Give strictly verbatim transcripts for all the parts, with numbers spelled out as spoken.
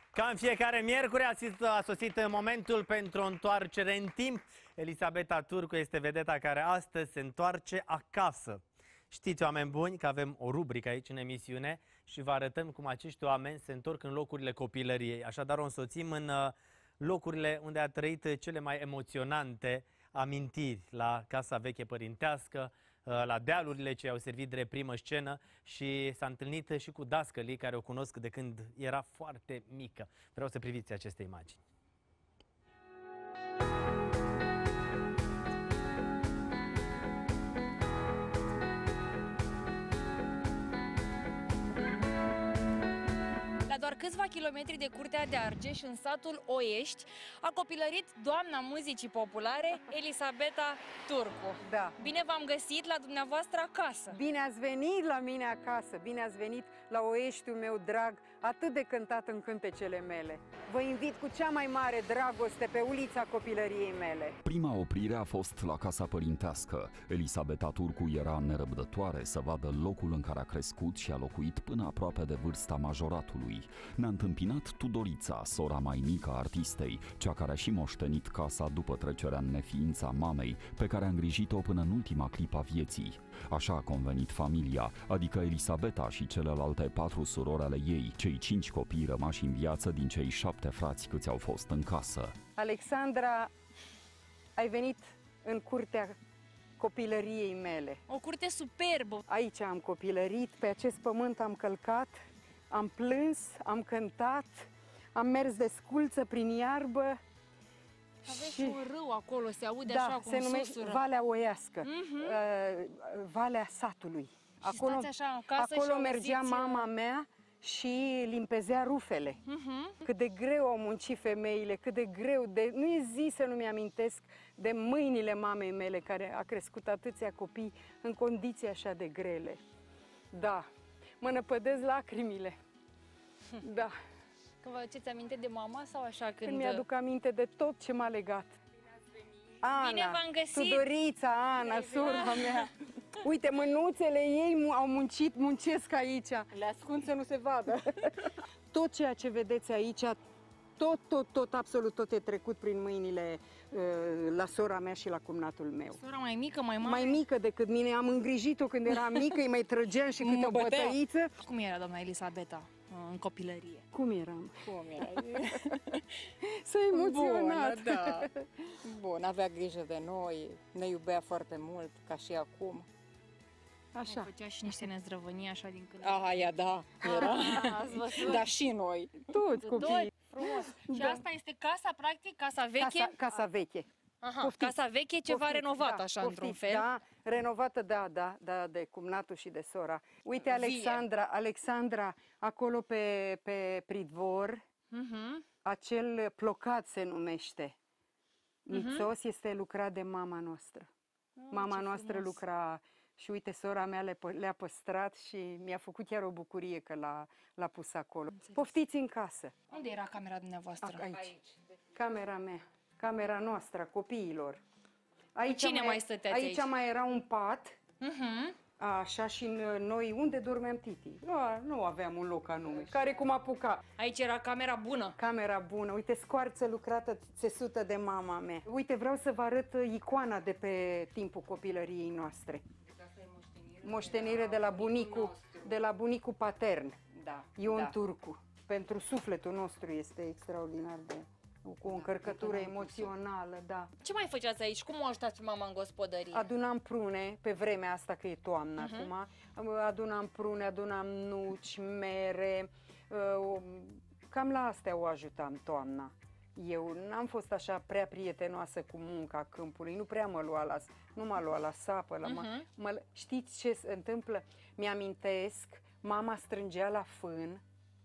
Ca în fiecare miercuri a sosit momentul pentru o întoarcere în timp. Elisabeta Turcu este vedeta care astăzi se întoarce acasă. Știți, oameni buni, că avem o rubrică aici în emisiune și vă arătăm cum acești oameni se întorc în locurile copilăriei. Așadar o însoțim în locurile unde a trăit cele mai emoționante amintiri, la Casa Veche Părintească, la dealurile ce au servit de primă scenă, și s-a întâlnit și cu dascălii care o cunosc de când era foarte mică. Vreau să priviți aceste imagini. La doar câțiva kilometri de Curtea de Argeș, în satul Oiești, a copilărit doamna muzicii populare, Elisabeta Turcu. Da. Bine v-am găsit la dumneavoastră acasă! Bine ați venit la mine acasă, bine ați venit la Oieștiul meu drag, atât de cântat în cântecele mele. Vă invit cu cea mai mare dragoste pe ulița copilăriei mele. Prima oprire a fost la Casa Părintească. Elisabeta Turcu era nerăbdătoare să vadă locul în care a crescut și a locuit până aproape de vârsta majoratului. Ne-a întâmpinat Tudorița, sora mai mică a artistei, cea care a și moștenit casa după trecerea în neființa mamei, pe care a îngrijit-o până în ultima clipă a vieții. Așa a convenit familia, adică Elisabeta și celelalte patru surori ale ei, cei cinci copii rămași în viață din cei șapte frați câți au fost în casă. Alexandra, ai venit în curtea copilăriei mele. O curte superbă! Aici am copilărit, pe acest pământ am călcat, am plâns, am cântat, am mers de sculță prin iarbă. Aveți și... un râu acolo, se aude da, așa cum se numește susură. Valea Oiască, uh-huh. uh, Valea Satului. Și acolo stați așa în casă acolo și mergea auziți... mama mea și limpezea rufele. Uh-huh. Cât de greu au muncit femeile, cât de greu, de... nu e zi să nu mi-amintesc de mâinile mamei mele, care a crescut atâția copii în condiții așa de grele. Da, mă năpădesc lacrimile. Da. Când vă aduceți aminte de mama sau așa când... Când mi-aduc aminte de tot ce m-a legat. Ana, Bine v-am găsit! Tudorița, Ana, sora mea. Uite, mânuțele ei au muncit, muncesc aici. Le ascund să nu se vadă. Tot ceea ce vedeți aici, tot, tot, tot, absolut tot e trecut prin mâinile uh, la sora mea și la cumnatul meu. Sora mai mică, mai mare? Mai mică decât mine, am îngrijit-o când era mică, îi mai trăgeam și câte o bătăiță. Cum era doamna Elisabeta în copilărie? Cum eram? Cum era? S-a emoționat. Bună, da. Bun, avea grijă de noi, ne iubea foarte mult, ca și acum. Așa. Făcea și niște nezdrăvănii așa din când. Aha, ea da, era. Ați văzut? Dar și noi. Toți copiii. Frumos. Și Da. asta este casa, practic, casa veche? Casa, casa veche. Aha, Poftiți, casa veche, ceva poftiți, renovată da, așa, poftiți, într-un fel. Da, renovată, da, da, da, de cumnatul și de sora. Uite, Vie. Alexandra, Alexandra, acolo pe, pe pridvor, Uh-huh. acel plocat se numește. Nițos este lucrat de mama noastră. Oh, Mama ce noastră frumos. lucra și uite, sora mea le, le-a păstrat și mi-a făcut chiar o bucurie că l-a, l-a pus acolo. Înțeles. Poftiți în casă. Unde era camera dumneavoastră? A, aici. aici. Camera mea. Camera noastră, a copiilor. Aici Cine mai stăteați aici? aici? mai era un pat. Uh-huh. Așa, și noi, unde dormeam Titi? Nu, nu aveam un loc anume. Care cum apuca. Aici era camera bună. Camera bună. Uite, scoarță lucrată, țesută de mama mea. Uite, vreau să vă arăt icoana de pe timpul copilăriei noastre. Moștenire de la bunicul, de la bunicul patern. Da. Ion da. Turcu. Pentru sufletul nostru este extraordinar de... cu o încărcătură emoțională, da. Ce mai făceați aici? Cum o ajutați mama în gospodărie? Adunam prune, pe vremea asta că e toamnă Uh-huh. acum, adunam prune, adunam nuci, mere, uh, cam la astea o ajutam toamna. Eu n-am fost așa prea prietenoasă cu munca câmpului, nu prea mă lua la, nu m-a luat la sapă. La Uh-huh. mă, mă, știți ce se întâmplă? Mi-amintesc, mama strângea la fân.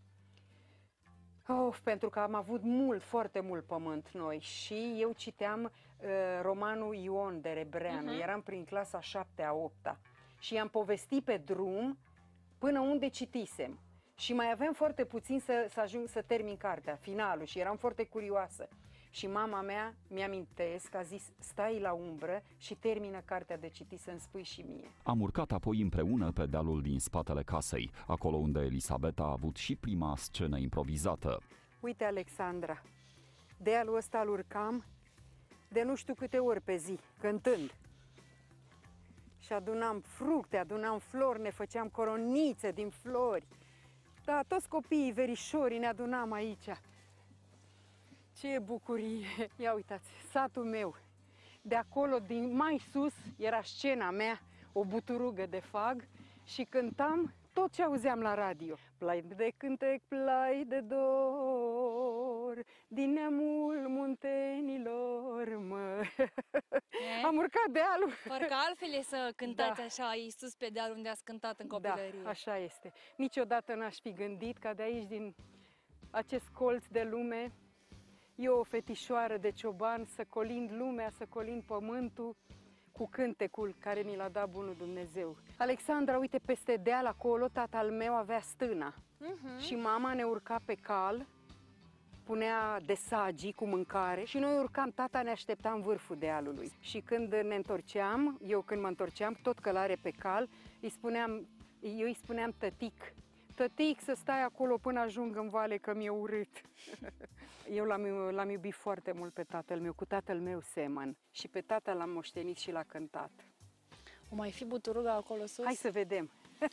Of, pentru că am avut mult, foarte mult pământ noi și eu citeam uh, romanul Ion de Rebreanu, Uh-huh. eram prin clasa șaptea, a opta și i-am povestit pe drum până unde citisem și mai aveam foarte puțin să, să ajung să termin cartea, finalul, și eram foarte curioasă. Și mama mea, mi-amintesc, a zis, stai la umbră și termină cartea de citit să-mi spui și mie. Am urcat apoi împreună pe dealul din spatele casei, acolo unde Elisabeta a avut și prima scenă improvizată. Uite, Alexandra, dealul ăsta îl urcam de nu știu câte ori pe zi, cântând. Și adunam fructe, adunam flori, ne făceam coronițe din flori. Da, toți copiii, verișorii, ne adunam aici. Ce bucurie! Ia uitați, satul meu. De acolo, din mai sus, era scena mea, o buturugă de fag și cântam tot ce auzeam la radio. Plai de cântec, plai de dor, din neamul muntenilor, mă. Am urcat dealul. Parcă altfel e să cântați Da. așa aici sus pe deal unde ați cântat în copilărie. Da, așa este. Niciodată n-aș fi gândit ca de aici, din acest colț de lume, eu, o fetișoară de cioban, să colind lumea, să colind pământul cu cântecul care mi l-a dat bunul Dumnezeu. Alexandra, uite, peste deal acolo, tatăl meu avea stâna. Mhm. Și mama ne urca pe cal, punea de sagii cu mâncare și noi urcam, tata ne aștepta în vârful dealului. Și când ne întorceam, eu când mă întorceam, tot călare pe cal, îi spuneam, eu îi spuneam tătic, tătic, să stai acolo până ajung în vale că mi-e urât. Eu l-am, l-am iubit foarte mult pe tatăl meu, cu tatăl meu semăn. Și pe tata l-am moștenit și l-a cântat. O mai fi buturuga acolo sus? Hai să vedem.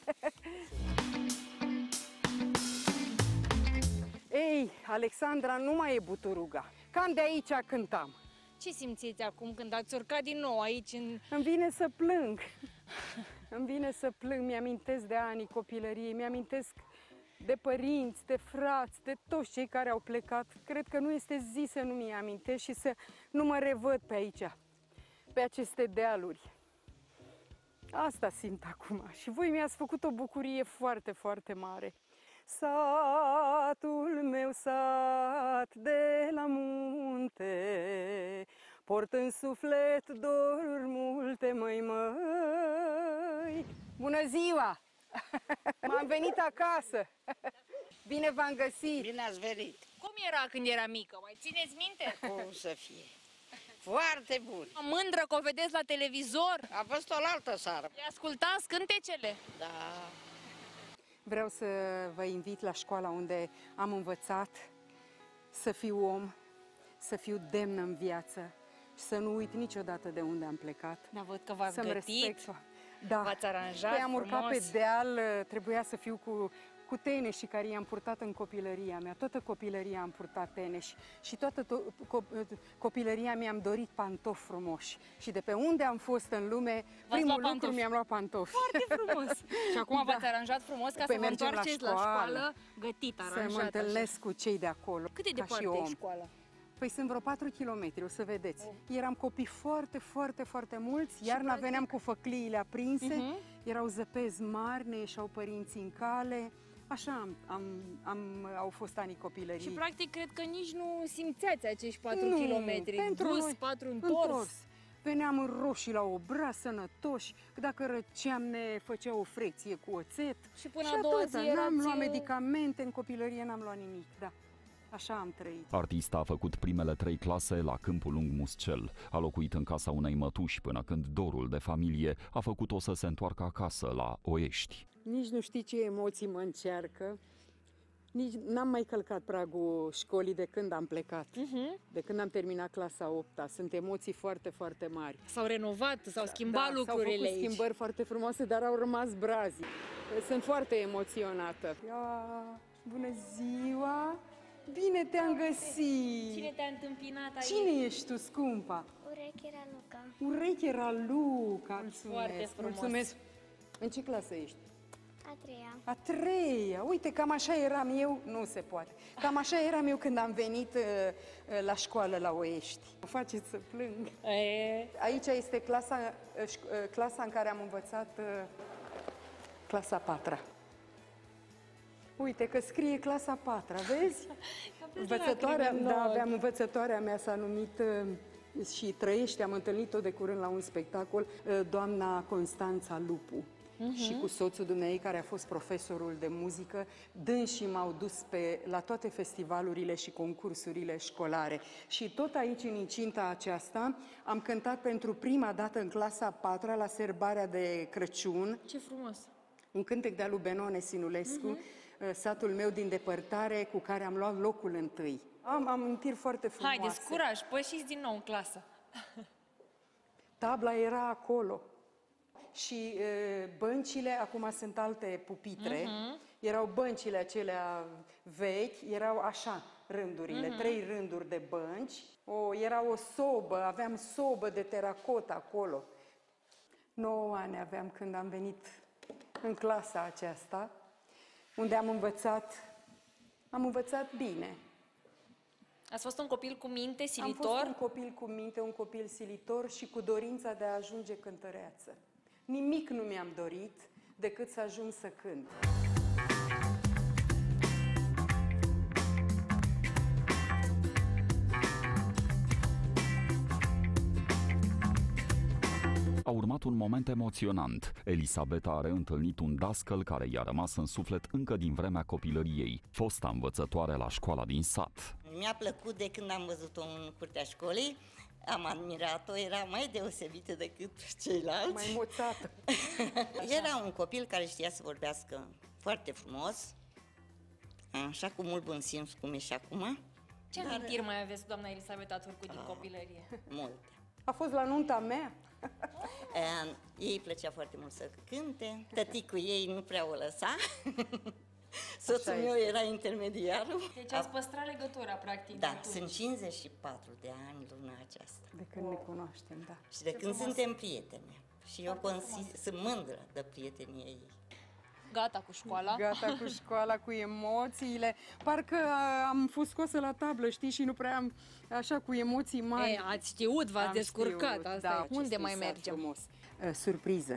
Ei, Alexandra, nu mai e buturuga. Cam de aici cântam. Ce simțiți acum când ați urcat din nou aici în... Îmi vine să plâng. Îmi vine să plâng, mi-amintesc de anii copilăriei, mi-amintesc de părinți, de frați, de toți cei care au plecat. Cred că nu este zi să nu mi amintesc și să nu mă revăd pe aici, pe aceste dealuri. Asta simt acum și voi mi-ați făcut o bucurie foarte, foarte mare. Satul meu, sat de la munte, port în suflet doruri multe, măi, măi. Bună ziua! M-am venit acasă. Bine v-am găsit. Bine ați venit! Cum era când era mică? Mai țineți minte? Cum să fie? Foarte bun! Mândră că o vedeți la televizor? A fost o altă seară. Le ascultați cântecele? Da. Vreau să vă invit la școala unde am învățat să fiu om, să fiu demnă în viață și să nu uit niciodată de unde am plecat. Da, văd că v-ați Să-mi gătit, respect. Da. v-ați aranjat Păi am urcat frumos. pe deal, trebuia să fiu cu, cu teneșii care i-am purtat în copilăria mea. Toată copilăria am purtat teneși și toată to- co- copilăria mi-am dorit pantofi frumoși. Și de pe unde am fost în lume, primul luat lucru pantofi. mi-am luat pantofi. Foarte frumos. Și acum Da. v-ați aranjat frumos ca Păi să vă mergem la întoarceți la școală. școală, gătit, Să aranjat. mă întâlnesc cu cei de acolo, Cât de ca și departe e om. școala? Păi sunt vreo patru kilometri, o să vedeți. Oh. Eram copii foarte, foarte, foarte mulți. Iarna practic- veneam cu făcliile aprinse, Mhm. erau zăpezi mari, ne ieșeau părinții în cale. Așa am, am, am, au fost anii copilării. Și practic cred că nici nu simțeați acești patru Nu, kilometri. pentru Dus, noi, patru întors. Veneam în roșii la obraz, sănătoși. Dacă răceam, ne făceau o frecție cu oțet. Și până și a doua atâta. zi N-am erați... luat medicamente, în copilărie n-am luat nimic, da. Așa am trăit. Artista a făcut primele trei clase la Câmpul Lung Muscel. A locuit în casa unei mătuși până când dorul de familie a făcut-o să se întoarcă acasă la Oiești. Nici nu știi ce emoții mă încearcă. Nici n-am mai călcat pragul școlii de când am plecat. Mhm. De când am terminat clasa a opta. Sunt emoții foarte, foarte mari. S-au renovat, s-au schimbat Da, lucrurile s-au făcut aici. schimbări foarte frumoase, dar au rămas brazi. Sunt foarte emoționată. Ia, bună ziua! Bine te-am găsit! Cine te-a întâmpinat aici? Cine ești tu, scumpa? Ureche Raluca. Ureche Raluca. Mulțumesc, Foarte frumos. mulțumesc. În ce clasă ești? A treia. A treia. Uite, cam așa eram eu. Nu se poate. Cam așa eram eu când am venit uh, uh, la școală la Oiești. Mă faceți să plâng. E... Aici este clasa, uh, șc- uh, clasa în care am învățat uh, clasa a patra. Uite că scrie clasa a patra, vezi? Învățătoarea, da, aveam învățătoarea mea, s-a numit uh, și trăiește, am întâlnit-o de curând la un spectacol, uh, doamna Constanța Lupu. Uh-huh. Și cu soțul dumneei, care a fost profesorul de muzică, dânsii m-au dus pe, la toate festivalurile și concursurile școlare. Și tot aici, în incinta aceasta, am cântat pentru prima dată în clasa a patra, la serbarea de Crăciun, Ce frumos! un cântec de-a lui Benone Sinulescu, uh-huh. satul meu din depărtare cu care am luat locul întâi. Am amintiri foarte frumoase. Haideți, curaj, pășiți din nou în clasă. Tabla era acolo și e, băncile, acum sunt alte pupitre, uh-huh. erau băncile acelea vechi, erau așa rândurile, uh-huh. trei rânduri de bănci. O, era o sobă, aveam sobă de teracot acolo. nouă ani aveam când am venit în clasa aceasta, unde am învățat, am învățat bine. Ați fost un copil cu minte, Am silitor? fost un copil cu minte, un copil silitor și cu dorința de a ajunge cântăreață. Nimic nu mi-am dorit decât să ajung să cânt. A urmat un moment emoționant. Elisabeta a reîntâlnit un dascăl care i-a rămas în suflet încă din vremea copilăriei, fosta învățătoare la școala din sat. Mi-a plăcut de când am văzut-o în curtea școlii, am admirat-o, era mai deosebită decât ceilalți. Mai moțată. Era un copil care știa să vorbească foarte frumos, așa cu mult bun simț cum e și acum. Ce Dar... amintiri mai aveți, doamna Elisabeta Turcu, din copilărie? Multe. A fost la nunta mea. Uh, ei plăcea foarte mult să cânte, tăticul ei nu prea o lăsa. Soțul meu era intermediarul. Deci ați păstrat legătura, practic. Da, sunt cincizeci și patru de ani luna aceasta. De când ne cunoaștem, da. Și de când suntem prietene. Și eu consi- sunt mândră de prietenia ei. Gata cu școala? Gata cu școala, cu emoțiile. Parcă a, am fost scosă la tablă, știi, și nu prea am așa cu emoții mari. Ei, ați știut, v-ați Am descurcat, știut, asta da, e. Unde acestui mai sat mergem? Frumos. Uh, surpriză.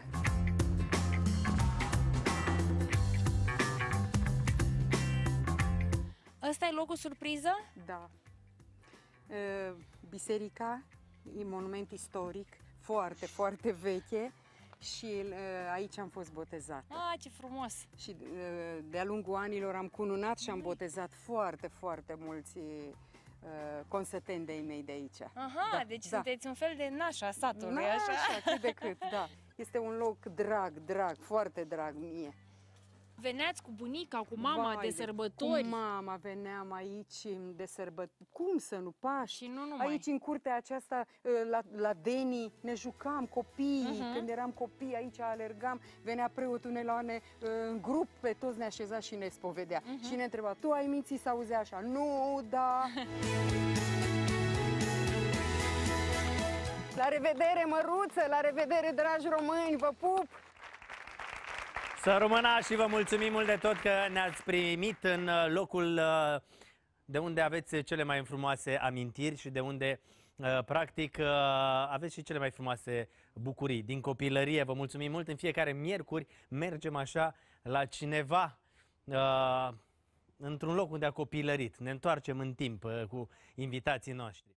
Ăsta e locul surpriză? Da. Uh, biserica e monument istoric, foarte, foarte veche și uh, aici am fost botezată. Ah, ce frumos! Și uh, de-a lungul anilor am cununat și am botezat foarte, foarte mulți uh, consăteni de-ai mei de aici. Aha, Da, deci da. sunteți un fel de nașa satului, Na, așa? așa, cât de cât, da. Este un loc drag, drag, foarte drag mie. Veneați cu bunica, cu mama Vai de sărbători. Cu mama veneam aici de sărbători. Cum să nu, Paști? Și nu numai. Aici, în curtea aceasta, la, la Deni, ne jucam copiii. Mhm. Când eram copii, aici alergam. Venea preotul, ne lua ne, în grup, pe toți ne așeza și ne spovedea. Mhm. Și ne întreba, tu ai minții să auzi așa? Nu, da. La revedere, măruță! La revedere, dragi români! Vă pup! Să rămână și vă mulțumim mult de tot că ne-ați primit în locul de unde aveți cele mai frumoase amintiri și de unde, practic, aveți și cele mai frumoase bucurii din copilărie. Vă mulțumim mult. În fiecare miercuri mergem așa la cineva într-un loc unde a copilărit. Ne întoarcem în timp cu invitații noștri.